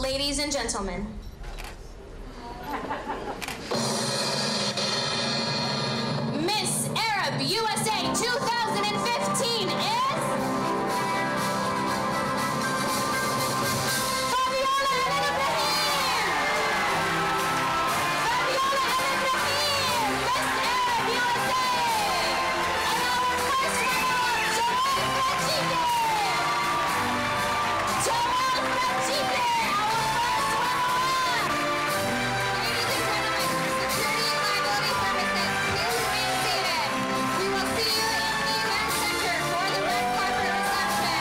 Ladies and gentlemen, Miss Arab USA 2015 is Fabiola El Ibrahim! Fabiola El Ibrahim, Miss Arab USA! And our first winner, Joel Frachide! Joel Frachide, our first winner! Ladies and gentlemen, for security and liability purposes, please remain seated. We will see you in the event center for the red carpet reception.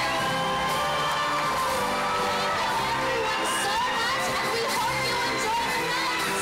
Thank everyone so much, and we hope you enjoy the night.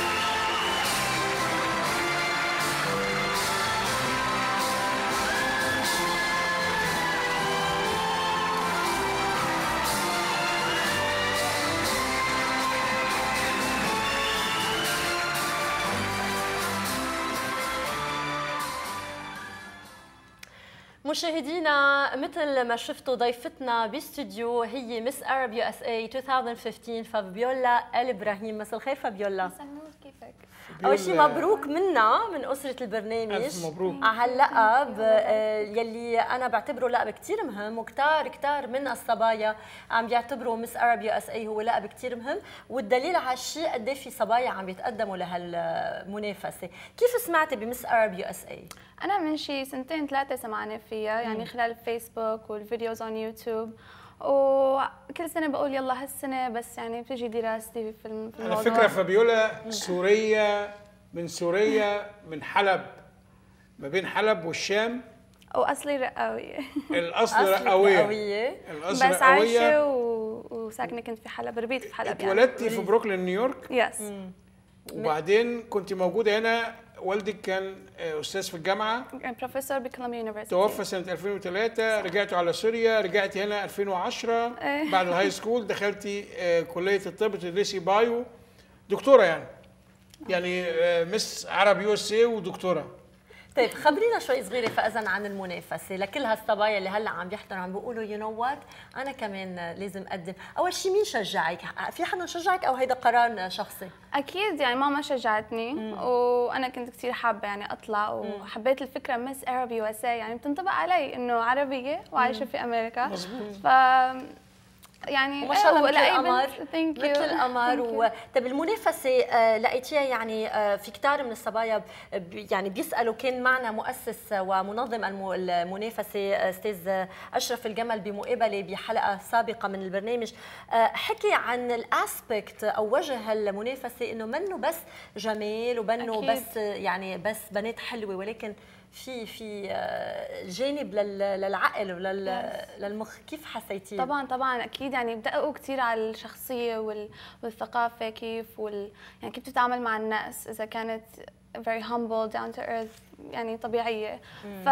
مشاهدينا، مثل ما شفتوا ضيفتنا باستوديو هي مس عرب يو اس اي 2015 فابيولا الابراهيم. مساء الخير فابيولا. مساء النور، كيفك؟ اول شيء مبروك منا من اسره البرنامج. الف مبروك على هاللقب يلي انا بعتبره لقب كثير مهم، وكثار من الصبايا عم بيعتبروا مس عرب يو اس اي هو لقب كثير مهم، والدليل على هالشيء قد ايه في صبايا عم يتقدموا لهالمنافسه. كيف سمعتي بمس عرب يو اس اي؟ أنا من شي 2-3 سمعانة فيها، يعني خلال الفيسبوك والفيديوز on يوتيوب، وكل سنة بقول يلا هالسنة، بس يعني بتجي دراستي في الموضوع. على فكرة فابيولا سورية، من حلب، ما بين حلب والشام، وأصلي رقاوية. الأصل رقاوية، بس عايشة وساكنة كنت في حلب، ربيت في حلب. اتولدتي يعني في بروكلين نيويورك؟ يس. وبعدين كنت موجودة هنا، والدك كان أستاذ في الجامعة، بروفيسور بكولومبيا يونيفرسيتي، توفى سنة 2003. رجعتوا على سوريا، رجعتي هنا 2010 بعد الهاي سكول، دخلتي كلية الطب تدرسي بايو، دكتورة يعني مس عرب يو اس اي ودكتورة. طيب خبرينا شوي صغيره فاذا عن المنافسه لكل هالصبايا اللي هلا عم بيحضروا عم بيقولوا يو نو وات انا كمان لازم اقدم. اول شيء مين شجعك؟ في حدا شجعك او هيدا قرار شخصي؟ اكيد يعني ماما شجعتني، وانا كنت كثير حابه يعني اطلع، وحبيت الفكره مس عرب يو اس اي، يعني بتنطبق علي انه عربيه وعايشه في امريكا. مظبوط. يعني ما شاء الله مثل القمر، مثل القمر. طيب المنافسه لقيتيها يعني في كثار من الصبايا يعني بيسالوا. كان معنا مؤسس ومنظم المنافسه استاذ اشرف الجمل بمقابله بحلقه سابقه من البرنامج، حكي عن الاسبكت او وجه المنافسه، انه منه بس جمال وبنه بس يعني بس بنات حلوه، ولكن في جانب للعقل وللمخ. كيف حسيتي؟ طبعا اكيد يعني بدققوا كثير على الشخصيه والثقافه، كيف يعني كيف تتعامل مع الناس، اذا كانت very humble down to earth يعني طبيعيه.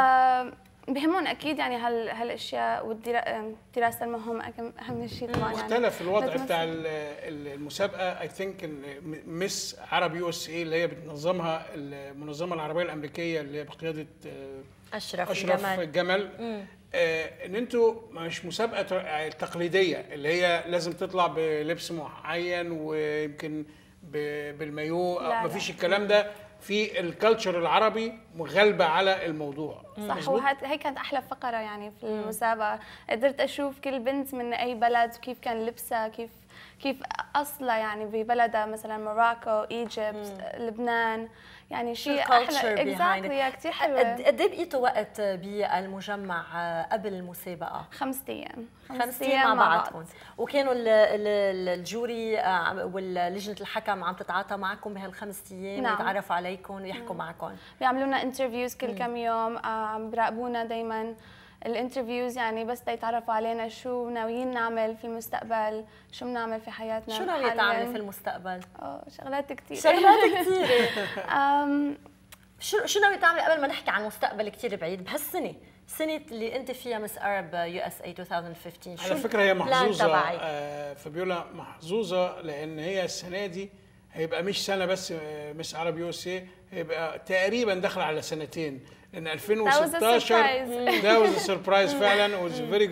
بهمون اكيد يعني هالاشياء، والدراسه المهم اهم شيء طبعا. يعني مختلف الوضع بتاع المسابقه. اي ثينك مس عرب يو اس اي اللي هي بتنظمها المنظمه العربيه الامريكيه اللي هي بقياده اشرف الجمل، ان انتوا مش مسابقه تقليديه اللي هي لازم تطلع بلبس معين ويمكن بالمايو، مفيش الكلام ده. في الكالتشر العربي مغلبة على الموضوع. صح، وهي كانت أحلى فقرة يعني في المسابقة. قدرت أشوف كل بنت من أي بلد وكيف كان لبسها، كيف أصلها يعني ببلدها، مثلا موراكو، إيجيبت، لبنان، يعني شيء أحلى. اكزاكتلي كثير حلوة. قد ايه بقيتوا وقت بالمجمع قبل المسابقة؟ 5 أيام. 5 أيام مع بعضكم، وكانوا الجوري ولجنة الحكم عم تتعاطى معكم بهال5 أيام؟ نعم. يتعرفوا عليكم ويحكوا معكم، بيعملوا لنا انترفيوز كل كم يوم، عم براقبونا دائما الانترفيوز، يعني بس يتعرفوا علينا شو ناويين نعمل في المستقبل، شو بنعمل في حياتنا. شو ناوية تعملي في المستقبل؟ شغلات كثير. شو ناوية تعملي قبل ما نحكي عن مستقبل كثير بعيد بهالسنة؟ السنة اللي انت فيها مس عرب يو اس اي 2015، على فكرة هي محظوظة فابيولا، محظوظة لأن هي السنة دي هيبقى مش سنة بس مس عرب يو اس اي، هيبقى تقريبا داخل على 2 سنين، لأن 2016 ده was a surprise فعلا، was very good.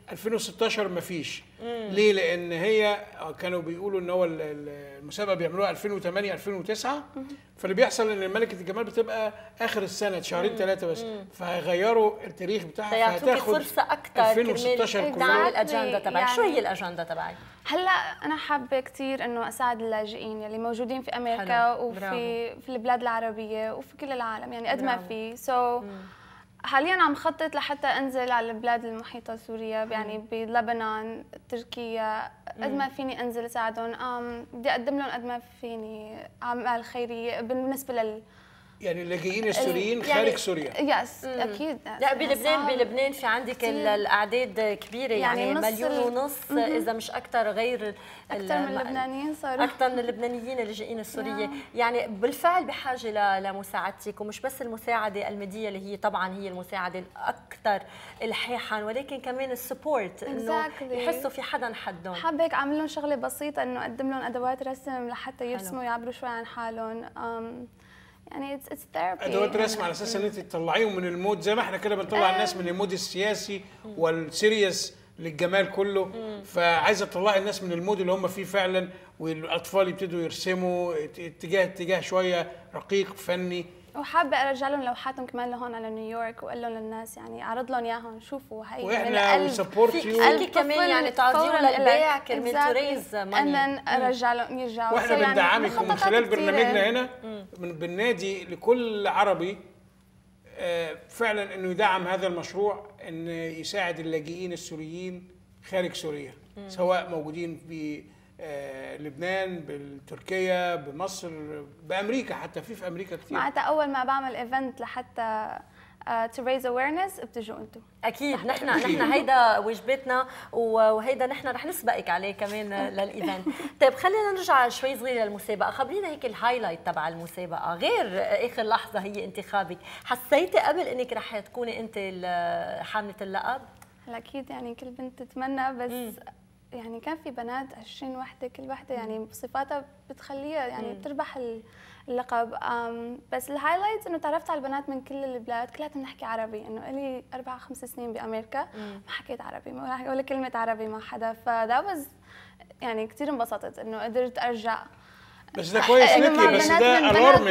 2016 مفيش. ليه؟ لان هي كانوا بيقولوا ان هو المسابقه بيعملوها 2008 2009، فاللي بيحصل ان ملكه الجمال بتبقى اخر السنه شهرين 3 بس، فهيغيروا التاريخ بتاعها، فهتاخد فرصه اكثر 2016 كلها. الاجنده تبعك شو هي الاجنده تبعك؟ هلا انا حابه كثير انه اساعد اللاجئين يلي موجودين في امريكا في البلاد العربيه وفي كل العالم، يعني قد ما في. حاليا عم خطط لحتى انزل على البلاد المحيطه سوريا، يعني بلبنان، تركيا، قد ما فيني انزل اساعدهم. بدي اقدم لهم قد ما فيني اعمال خيريه بالنسبه يعني اللاجئين السوريين خارج سوريا. يس اكيد. لا بلبنان في عندك الاعداد كبيره، يعني 1.5 مليون اذا مش اكثر، غير اكثر من اللبنانيين صاروا، اكثر من اللبنانيين اللاجئين السوريه. يعني بالفعل بحاجه لمساعدتك، ومش بس المساعده الماديه اللي هي طبعا هي المساعده الاكثر الحاحا، ولكن كمان السبورت، انه يحسوا في حدا حدهم. حابه هيك اعمل لهم شغله بسيطه، انه اقدم لهم ادوات رسم لحتى يرسموا يعبروا شوي عن حالهم. يعني اتس ثيرابي، ادوات رسم على اساس ان انت تطلعيهم من المود، زي ما احنا كده بنطلع الناس من المود السياسي والسيريس للجمال كله. فعايزه تطلعي الناس من المود اللي هم فيه فعلا، والاطفال يبتدوا يرسموا اتجاه شويه رقيق فني. وحابه ارجع لهم لوحاتهم كمان لهون على نيويورك، واقول لهم للناس يعني اعرض لهم اياهم، شوفوا هي واحنا سبورت يو. فيك كمان يعني تعرضيهم للبيع كرمال تريز ماني، ارجع لهم يرجعوا. واحنا بندعمك من خلال برنامجنا هنا بالنادي لكل عربي فعلا انه يدعم هذا المشروع، ان يساعد اللاجئين السوريين خارج سوريا، سواء موجودين في لبنان، بتركيا، بمصر، بامريكا، حتى في امريكا كثير. معناتها اول ما بعمل ايفنت لحتى to raise awareness بتجوا انتم. اكيد نحن هيدا واجباتنا، وهيدا نحن رح نسبقك عليه كمان للايفنت. طيب خلينا نرجع شوي صغيره للمسابقه، خبرينا هيك الهايلايت تبع المسابقه، غير اخر لحظه هي انتخابك، حسيتي قبل انك رح تكوني انت حامله اللقب؟ اكيد يعني كل بنت تتمنى، بس يعني كان في بنات 20 وحده، كل وحده يعني بصفاتها بتخليها يعني بتربح اللقب. بس الهايلايت انه تعرفت على البنات من كل البلاد، كلياتهم نحكي عربي، انه لي 4-5 سنين بامريكا ما حكيت عربي، ما ولا كلمه عربي مع حدا، فدا يعني كثير انبسطت انه قدرت ارجع. بس ده كويس لك، بس ده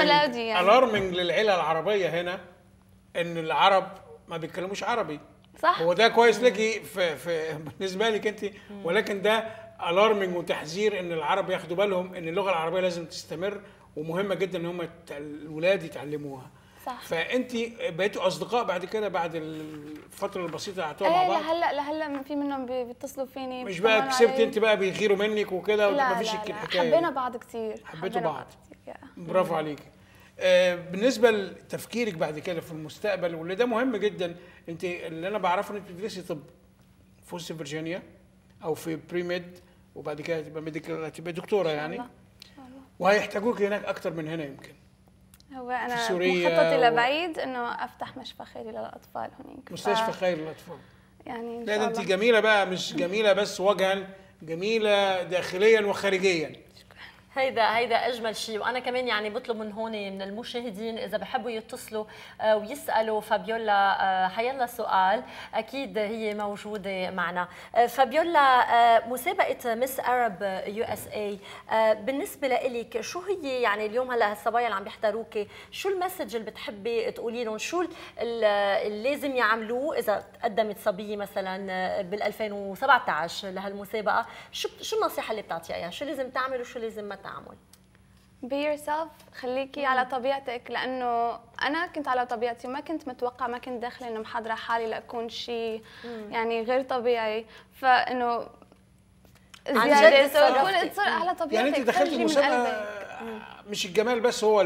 الارمنج للعيله العربيه هنا، ان العرب ما بيتكلموش عربي. صح، هو ده كويس لك في بالنسبه لك انت، ولكن ده الارمنج وتحذير ان العرب ياخدوا بالهم ان اللغه العربيه لازم تستمر، ومهمه جدا ان هم الولاد يتعلموها. صح. فانت بقيتوا اصدقاء بعد كده، بعد الفتره البسيطه اللي قعدتوها مع بعض؟ لهلا في منهم بيتصلوا فيني، مش بقى كسبت انت بقى بيغيروا منك وكده، وما فيش الحكايه؟ حبينا بعض كثير. حبيتوا بعض. برافو عليكي. بالنسبه لتفكيرك بعد كده في المستقبل، واللي ده مهم جدا، انت اللي انا بعرفه انك بتدرسي طب في وست فيرجينيا او في بري ميد، وبعد كده تبقى دكتوره يعني، وهيحتاجوك هناك اكتر من هنا يمكن. هو انا خطتي لبعيد انه افتح مشفى خيري للاطفال هناك، مستشفى خير للاطفال يعني ان شاء الله. لا انت جميله بقى، مش جميله بس وجها، جميله داخليا وخارجيا. هيدا اجمل شيء. وانا كمان يعني بطلب من هون من المشاهدين اذا بحبوا يتصلوا ويسالوا فابيولا حيلا سؤال، اكيد هي موجوده معنا. فابيولا، مسابقه مس عرب يو اس اي بالنسبه لك شو هي؟ يعني اليوم هلا الصبايا اللي عم بيحضروك، شو المسج اللي بتحبي تقولي لهم؟ شو اللي لازم يعملوه اذا قدمت صبيه مثلا بال 2017 لهالمسابقه؟ شو النصيحه اللي بتعطيها؟ شو لازم تعمل وشو لازم ما تعمل؟ be yourself، خليكي على طبيعتك، لانه انا كنت على طبيعتي، ما كنت متوقعه، ما كنت داخله انه محضره حالي لاكون شيء يعني غير طبيعي، فانه زياده تصير على طبيعتك. يعني انت دخلتي المسابقه مش الجمال بس هو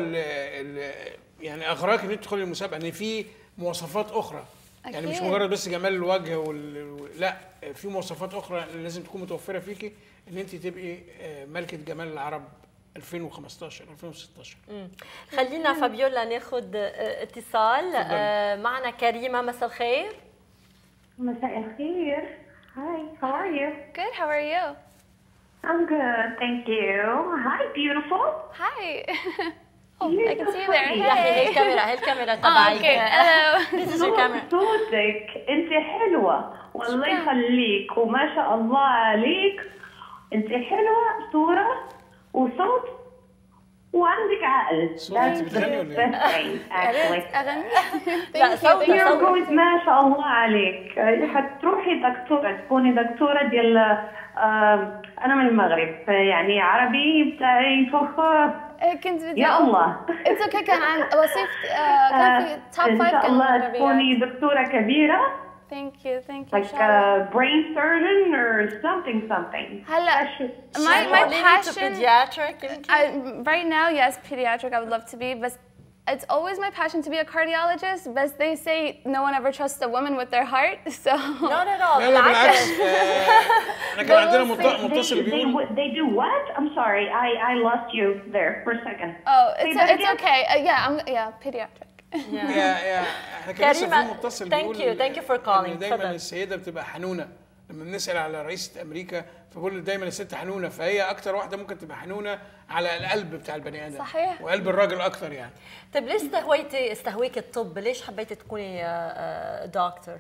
يعني اغراك ان انت تدخلي المسابقه، ان في مواصفات اخرى. أكيد. يعني مش مجرد بس جمال الوجه لا، في مواصفات اخرى لازم تكون متوفره فيكي ان انت تبقي ملكه جمال العرب 2015 2016. خلينا فابيولا ناخذ اتصال. معنا كريمه، مساء الخير. مساء الخير. Hi, how are you? Good, how are you? I'm good, thank you. Hi, beautiful. Hi. Oh, I can see you there. هي الكاميرا تبعي. صوتك انت حلوه والله يخليك وما شاء الله عليك. انت حلوه صوره وصوت وعندك عقل. صوت انت بتغني ولا ايه؟ اغني. لا صوت ما شاء الله عليك. حتروحي دكتوره، تكوني دكتوره ديال انا من المغرب يعني عربي بتاعي كنت بدي يا الله. انت اوكي كان عن وصيف كان في توب 5 ان شاء كان الله عربيات. تكوني دكتوره كبيره. Thank you Like a brain surgeon or something. هلا my passion pediatric right now yes pediatric I would love to be but it's always my passion to be a cardiologist but they say no one ever trusts a woman with their heart so not at all. لا بالعكس. احنا كان عندنا متصل بيقول they do what? I'm sorry I lost you there for a second. Oh it's okay yeah pediatric. يا احنا كان لسه في متصل بيقول thank you for calling. دايما السيده بتبقى حنونه. لما بنسال على رئيسه امريكا فبقول دايما الست حنونه، فهي اكتر واحده ممكن تبقى حنونه على القلب بتاع البني ادم. صحيح. وقلب الراجل اكتر يعني. طيب ليش استهويك الطب؟ ليش حبيتي تكوني دكتور؟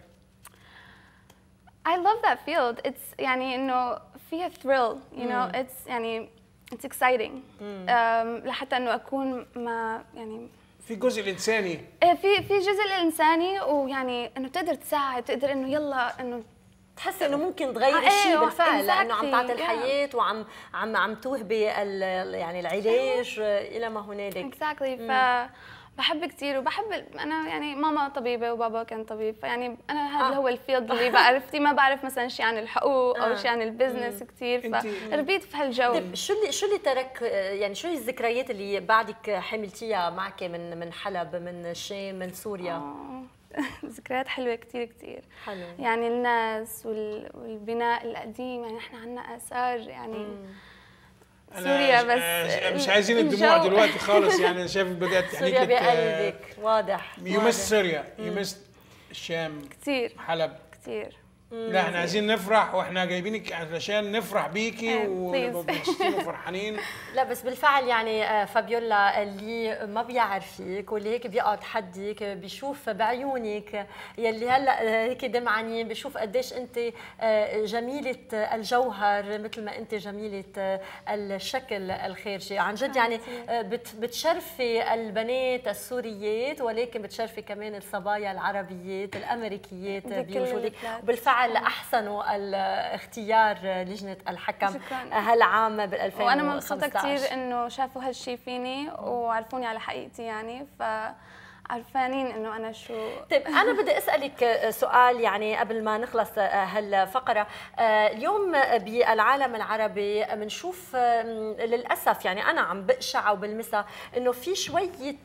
I love that field. It's يعني إنه فيها thrill, you know. It's يعني it's exciting. لحتى إنه أكون ما يعني. في الجزء الإنساني. في جزء الإنساني ويعني إنه تقدر تساعد، تقدر إنه يلا إنه تحس انه ممكن تغير شيء بالفعل لانه عم تعطي الحياه وعم عم توهبي يعني العلاج الى ما هنالك. exactly. بحب كثير وبحب انا يعني ماما طبيبه وبابا كان طبيب فيعني انا هذا هو الفيلد اللي بعرفتي ما بعرف مثلا شيء عن الحقوق او شيء عن البزنس كثير فربيت في هالجو. طيب شو اللي ترك يعني شو الذكريات اللي بعدك حملتيها معك من حلب من الشام من سوريا؟ ذكريات حلوه كثير حلو. يعني الناس والبناء القديم يعني احنا عندنا اثار يعني سوريا بس مش عايزين الدموع دلوقتي خالص يعني انا شايف بدات تحنيك سوريا بقلبك واضح يمس سوريا يمس الشام كثير حلب كثير. لا احنا عايزين نفرح واحنا جايبينك علشان نفرح بيكي ومبسوطين وفرحانين. لا بس بالفعل يعني فابيولا اللي ما بيعرفك واللي هيك بيقعد حدك بيشوف بعيونك يلي هلا هيك دمعانين بيشوف قديش انت جميله الجوهر مثل ما انت جميله الشكل الخارجي عن جد يعني بتشرفي البنات السوريات ولكن بتشرفي كمان الصبايا العربيات الامريكيات بوجودك. وبالفعل احسنوا الاختيار لجنه الحكم هالعام بال 2015 وانا مبسوطه كثير انه شافوا هالشيء فيني وعرفوني على حقيقتي يعني عرفانين انه انا شو. طيب انا بدي اسالك سؤال يعني قبل ما نخلص هالفقره. اليوم بالعالم العربي بنشوف للاسف يعني انا عم بقشع وبلمسها انه في شويه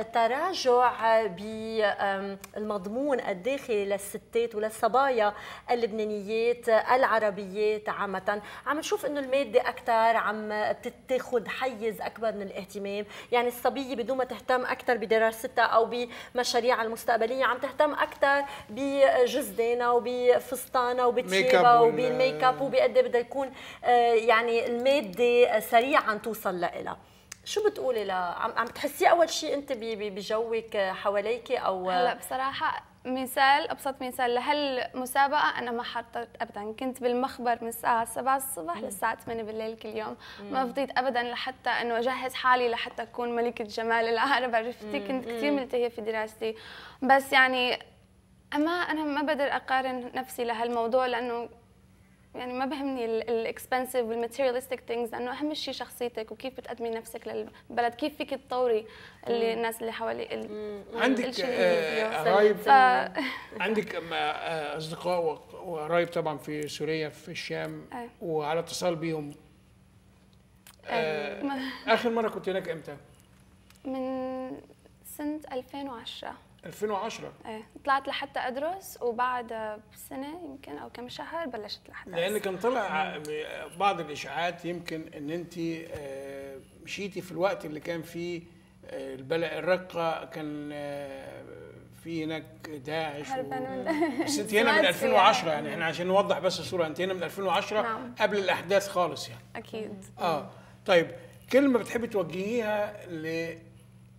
تراجع بالمضمون الداخلي للستات وللصبايا اللبنانيات العربيات عامه. عم نشوف انه الماده اكثر عم بتاخذ حيز اكبر من الاهتمام. يعني الصبيه بدون ما تهتم اكثر بدراستها او بمشاريعها المستقبليه عم تهتم اكثر بجزدانها وبفستانها وبتيابها وبالميك اب وبقد ايه بدها يكون يعني الماده سريعا توصل لها. شو بتقولي عم تحسيه اول شيء انت بجوك حواليك او هلا بصراحه ابسط مثال لهالمسابقه انا ما حطيت ابدا. كنت بالمخبر من الساعه 7 الصبح للساعه 8 بالليل كل يوم. ما فضيت ابدا لحتى انه اجهز حالي لحتى اكون ملكه جمال العرب. عرفتي كنت كثير ملتهيه في دراستي بس يعني انا ما بقدر اقارن نفسي لهالموضوع لانه يعني ما بهمني الاكسبنسيف والماتيريالستيك ثينجز لانه اهم شيء شخصيتك وكيف بتقدمي نفسك للبلد كيف فيك تطوري الناس اللي حواليك. عندك قرايب عندك اصدقاء وقرايب طبعا في سوريا في الشام وعلى اتصال بيهم. اخر مره كنت هناك امتى؟ من سنه 2010. 2010 ايه طلعت لحتى ادرس وبعد سنه يمكن او كم شهر بلشت لحتى لان كان طلع بعض الاشاعات يمكن ان انت مشيتي في الوقت اللي كان فيه الرقه كان في هناك داعش بس انت هنا من 2010 يعني احنا عشان نوضح بس الصوره انت هنا من 2010 نعم. قبل الاحداث خالص يعني اكيد. طيب كلمه بتحبي توجهيها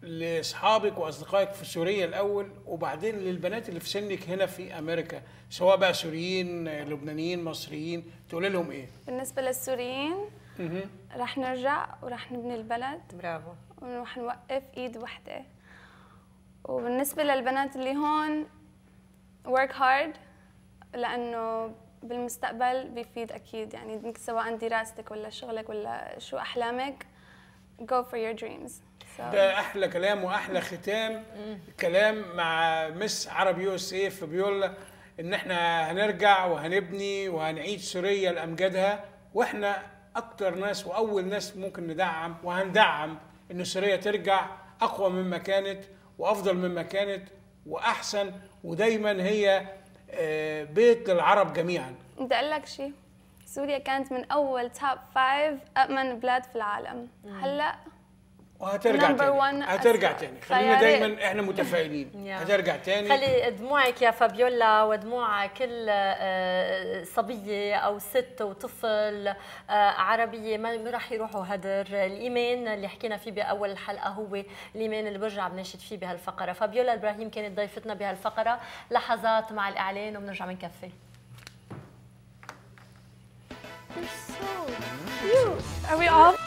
لاصحابك واصدقائك في سوريا الاول، وبعدين للبنات اللي في سنك هنا في امريكا، سواء بقى سوريين، لبنانيين، مصريين، تقولي لهم ايه؟ بالنسبه للسوريين رح نرجع ورح نبني البلد. برافو. ورح نوقف ايد وحده. وبالنسبه للبنات اللي هون work hard، لانه بالمستقبل بيفيد اكيد، يعني سواء دراستك ولا شغلك ولا شو احلامك، go for your dreams. ده احلى كلام واحلى ختام كلام مع مس عرب يو اس اي فابيولا، ان احنا هنرجع وهنبني وهنعيد سوريا لامجادها، واحنا اكتر ناس واول ناس ممكن ندعم وهندعم ان سوريا ترجع اقوى مما كانت وافضل مما كانت واحسن، ودايما هي بيت للعرب جميعا. بدي اقول لك شيء، سوريا كانت من اول توب 5 امن بلاد في العالم، هلا وهترجع تاني، هترجع تاني، خلينا دايما احنا متفائلين. هترجع تاني. خلي دموعك يا فابيولا ودموع كل صبيه او ست وطفل عربيه ما راح يروحوا هدر. الايمان اللي حكينا فيه باول الحلقه هو الايمان اللي برجع بنشد فيه بهالفقره. فابيولا ابراهيم كانت ضيفتنا بهالفقره. لحظات مع الاعلان وبنرجع بنكفي. Are we all